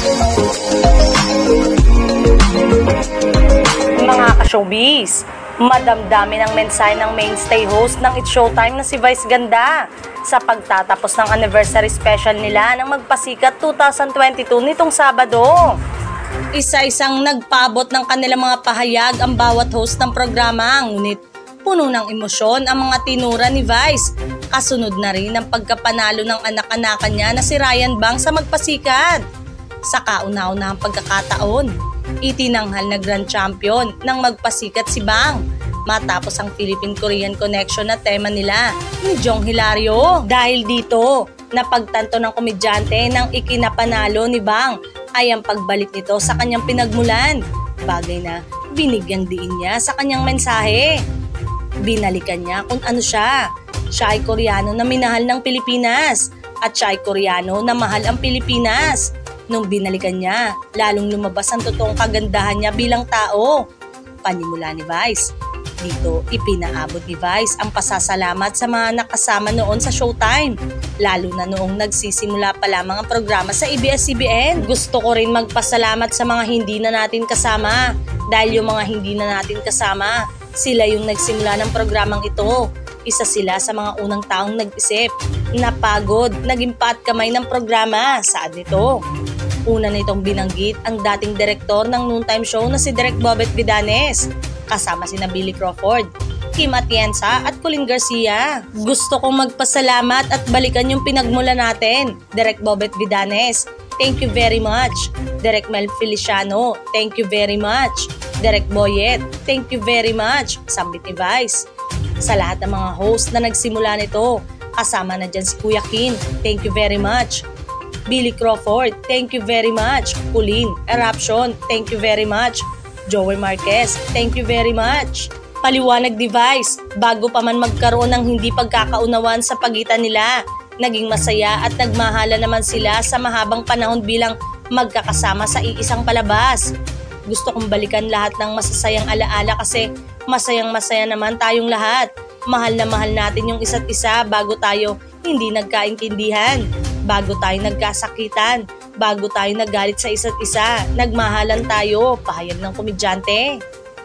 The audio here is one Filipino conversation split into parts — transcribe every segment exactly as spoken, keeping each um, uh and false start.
Mga ka-showbiz, madamdami ng mensahe ng mainstay host ng It's Showtime na si Vice Ganda sa pagtatapos ng anniversary special nila ng Magpasikat two thousand twenty-two nitong Sabado. Isa-isang nagpaabot ng kanilang mga pahayag ang bawat host ng programa, ngunit puno ng emosyon ang mga tinura ni Vice. Kasunod na rin ang pagkapanalo ng anak-anakan niya na si Ryan Bang sa Magpasikat. Sa kauna-unahang pagkakataon, itinanghal na Grand Champion ng Magpasikat si Bang matapos ang Philippine-Korean connection na tema nila ni Jong Hilario. Dahil dito, napagtanto ng komedyante ng ikinapanalo ni Bang ay ang pagbalik nito sa kanyang pinagmulan, bagay na binigyang diin niya sa kanyang mensahe. Binalikan niya kung ano siya. Siya ay Koreano na minahal ng Pilipinas at siya ay Koreano na mahal ang Pilipinas. Nung binalikan niya, lalong lumabas ang totoong kagandahan niya bilang tao. Panimula ni Vice. Dito, ipinaabot ni Vice ang pasasalamat sa mga nakasama noon sa Showtime, lalo na noong nagsisimula pa lamang ang programa sa A B S C B N. Gusto ko rin magpasalamat sa mga hindi na natin kasama, dahil yung mga hindi na natin kasama, sila yung nagsimula ng programang ito. Isa sila sa mga unang taong nag-isip, napagod, naging paat kamay ng programa. Saan nito? Una nitong binanggit ang dating direktor ng noontime show na si Direk Bobet Vidanes, kasama sina Billy Crawford, Kim Atienza at Colleen Garcia. Gusto kong magpasalamat at balikan yung pinagmula natin. Direk Bobet Vidanes, thank you very much. Direk Mel Feliciano, thank you very much. Direk Boyet, thank you very much. Sambit ni Vice. Sa lahat ng mga host na nagsimula nito, kasama na dyan si Kuya Kim, thank you very much. Billy Crawford, thank you very much. Colleen, Eruption, thank you very much. Joey Marquez, thank you very much. Paliwanag device, bago pa man magkaroon ng hindi pagkakaunawan sa pagitan nila, naging masaya at nagmahala naman sila sa mahabang panahon bilang magkakasama sa iisang palabas. Gusto kong balikan lahat ng masasayang alaala kasi masayang masaya naman tayong lahat. Mahal na mahal natin yung isa't isa bago tayo hindi nagkaintindihan, bago tayo nagkasakitan, bago tayo naggalit sa isa't isa, nagmahalan tayo, pahayag ng komedyante.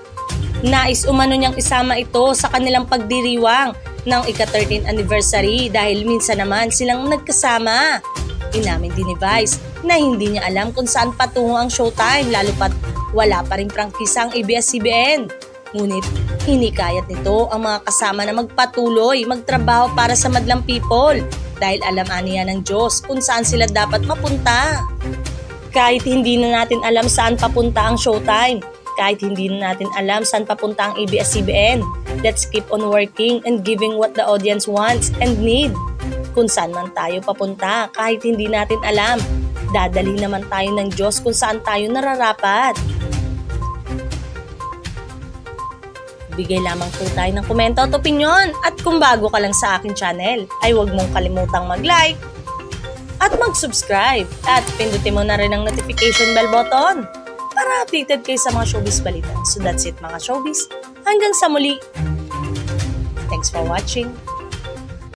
Nais umano niyang isama ito sa kanilang pagdiriwang ng ika-thirteenth anniversary dahil minsan naman silang nagkasama. Inamin din ni Vice na hindi niya alam kung saan patungo ang Showtime, lalo pat wala pa rin prangkisa ang A B S C B N. Ngunit hinikayat nito ang mga kasama na magpatuloy, magtrabaho para sa madlang people dahil alam aniya ng Diyos kung saan sila dapat mapunta. Kahit hindi na natin alam saan papunta ang Showtime, kahit hindi na natin alam saan papunta ang A B S C B N, let's keep on working and giving what the audience wants and need. Kung saan man tayo papunta, kahit hindi natin alam, dadali naman tayo ng Diyos kung saan tayo nararapat. Bigay lamang po tayo ng komento at opinyon, at kung bago ka lang sa aking channel ay huwag mong kalimutang mag-like at mag-subscribe at pindutin mo na rin ang notification bell button para updated kayo sa mga showbiz balita. So that's it mga showbiz, hanggang sa muli. Thanks for watching.